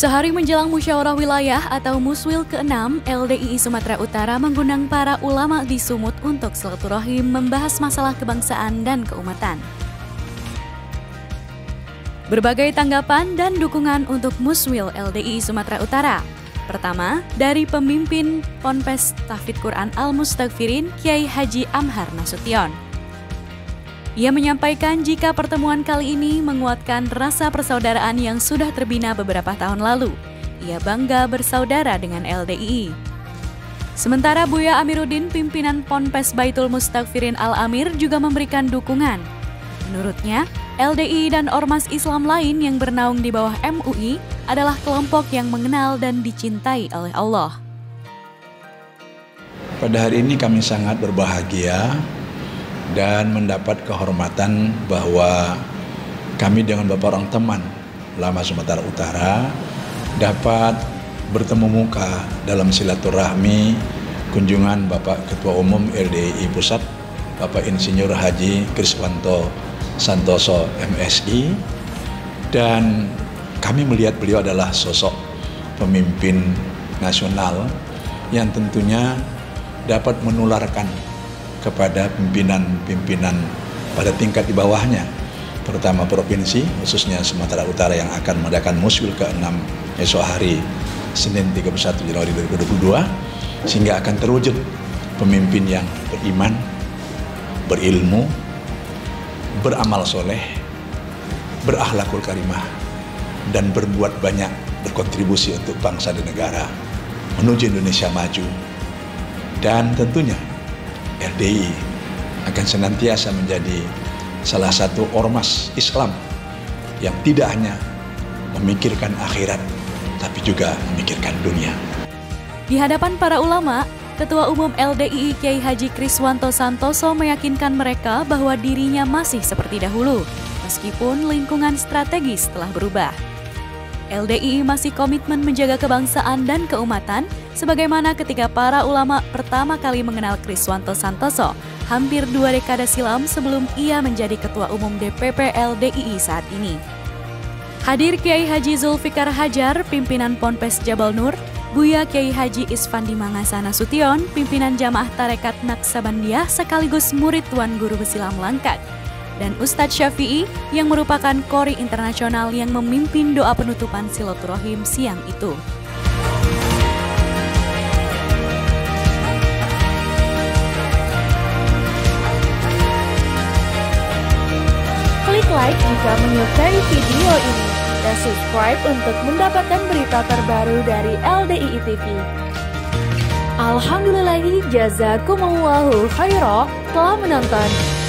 Sehari menjelang musyawarah wilayah atau Muswil ke-6, LDII Sumatera Utara mengundang para ulama di Sumut untuk silaturahim membahas masalah kebangsaan dan keumatan. Berbagai tanggapan dan dukungan untuk Muswil LDII Sumatera Utara. Pertama, dari pemimpin Ponpes Tahfidz Quran Al-Mustaghfirin Kiai Haji Amhar Nasution. Ia menyampaikan jika pertemuan kali ini menguatkan rasa persaudaraan yang sudah terbina beberapa tahun lalu. Ia bangga bersaudara dengan LDII. Sementara Buya Amiruddin, pimpinan Ponpes Baitul Mustaghfirin Al-Amir juga memberikan dukungan. Menurutnya, LDII dan ormas Islam lain yang bernaung di bawah MUI adalah kelompok yang mengenal dan dicintai oleh Allah. Pada hari ini kami sangat berbahagia dan mendapat kehormatan bahwa kami dengan beberapa orang teman ulama Sumatera Utara dapat bertemu muka dalam silaturahmi kunjungan Bapak Ketua Umum LDII Pusat, Bapak Insinyur Haji Kriswanto Santoso MSI, dan kami melihat beliau adalah sosok pemimpin nasional yang tentunya dapat menularkan kepada pimpinan-pimpinan pada tingkat di bawahnya, terutama provinsi, khususnya Sumatera Utara yang akan mengadakan Muswil ke-6 esok hari Senin 31 Januari 2022, sehingga akan terwujud pemimpin yang beriman, berilmu, beramal soleh, berakhlakul karimah, dan berbuat banyak berkontribusi untuk bangsa dan negara menuju Indonesia maju. Dan tentunya LDII akan senantiasa menjadi salah satu ormas Islam yang tidak hanya memikirkan akhirat, tapi juga memikirkan dunia. Di hadapan para ulama, Ketua Umum LDII Kiai Haji Kriswanto Santoso meyakinkan mereka bahwa dirinya masih seperti dahulu, meskipun lingkungan strategis telah berubah. LDII masih komitmen menjaga kebangsaan dan keumatan, sebagaimana ketika para ulama pertama kali mengenal Kriswanto Santoso hampir 2 dekade silam sebelum ia menjadi Ketua Umum DPP LDII saat ini. Hadir Kiai Haji Zulfikar Hajar, pimpinan Ponpes Jabal Nur, Buya Kiai Haji Isfandi Mangasa Nasution, pimpinan Jamaah Tarekat Naksabandiah sekaligus murid Tuan Guru Besilam Langkat, dan Ustadz Syafi'i yang merupakan Qori internasional yang memimpin doa penutupan silaturahim siang itu. Klik like jika menyukai video ini dan subscribe untuk mendapatkan berita terbaru dari LDII TV. Alhamdulillahi jazakumullahu khairan telah menonton.